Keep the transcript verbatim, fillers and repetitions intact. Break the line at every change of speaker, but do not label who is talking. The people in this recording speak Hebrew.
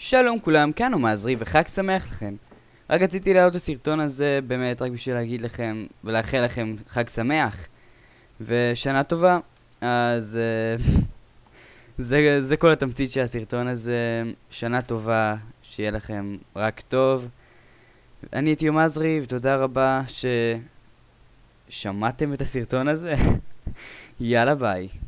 שלום כולם, כאן הוא מעזרי וחג שמח לכם. רק רציתי להעלות את הסרטון הזה באמת רק בשביל להגיד לכם ולאחל לכם חג שמח ושנה טובה. אז זה, זה כל התמצית של הסרטון הזה. שנה טובה, שיהיה לכם רק טוב. אני הייתי מעזרי ותודה רבה ששמעתם את הסרטון הזה. יאללה ביי.